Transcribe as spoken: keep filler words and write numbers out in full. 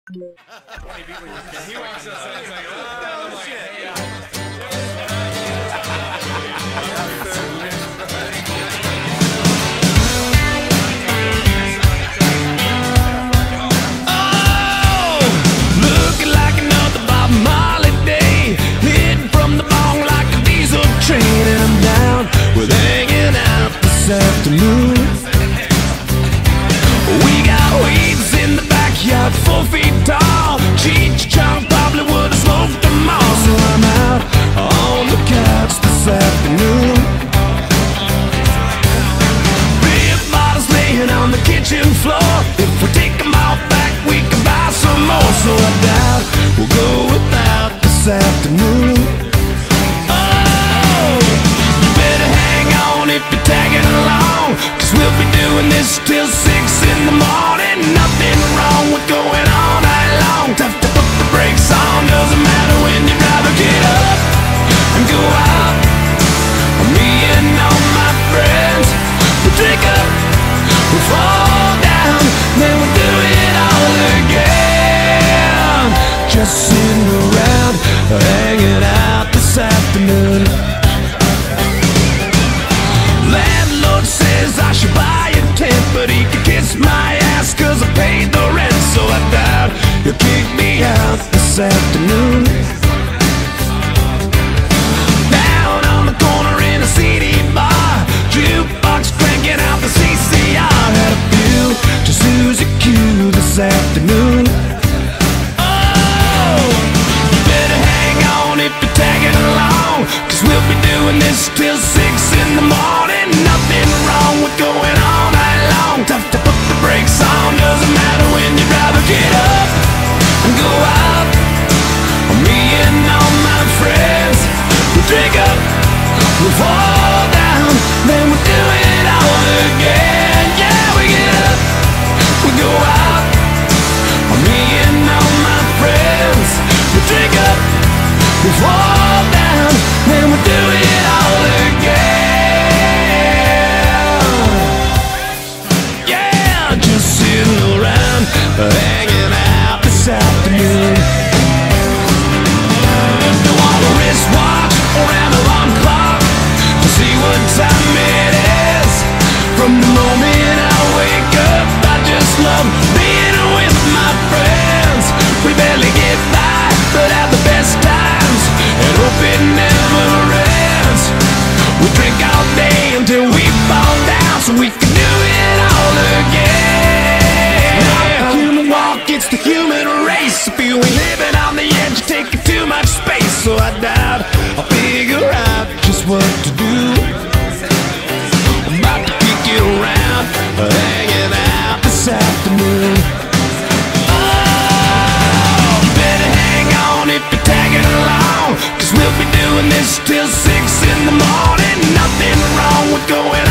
He walks outside, he's like, oh, shit. Oh, looking like another Bob Marley day, hitting from the bong like a diesel train, and I'm down with hanging out this afternoon. We got weeds in the backyard, four feet tall. Cheech Chong probably would have smoked them all. So I'm out on the couch this afternoon. Beer bottles laying on the kitchen floor. If we take them all back, we can buy some more. So I doubt we'll go without this afternoon. Oh, you better hang on if you're tagging along, 'cause we'll be doing this till six in the morning. Nothing wrong with going all night long. Tough to put the brakes on, doesn't matter when you'd rather get up and go out. Me and all my friends, we drink up, we fall down, then we do it all again. Just sitting around, hanging out this afternoon. Landlord says I should buy a tent, but he can kiss my ass 'cause I paid the rent. So I doubt he'll kick me out this afternoon. Down on the corner in a C D bar, jukebox cranking out the C C R. Had a few to Susie Q this afternoon. Oh, you better hang on if you're tagging along, 'cause we'll be doing this till six in the morning. Nothing wrong with going all night long. Tough to put the brakes on, doesn't matter when you'd rather get up and go out. Me and all my friends, we drink up, we fall down, then we do it all again. Yeah, we get up, we go out. Me and all my friends, we drink up, we fall down, then we do it all again. Yeah, just sitting around, hanging out this afternoon. Don't want a wristwatch or an alarm clock to see what time it is. From the moment I wake up, I just love being with my friends. We barely get by, but have the best times, and hope it never ends. We drink all day until we fall down, so we can do it all again. Not the human walk, it's the human race. If you ain't living on the edge, you're taking too much space. So I doubt I'll figure out just what to do. I'm about to kick it around, hanging out this afternoon. Oh, you better hang on if you're tagging along, 'cause we'll be doing this till six in the morning. Nothing wrong with going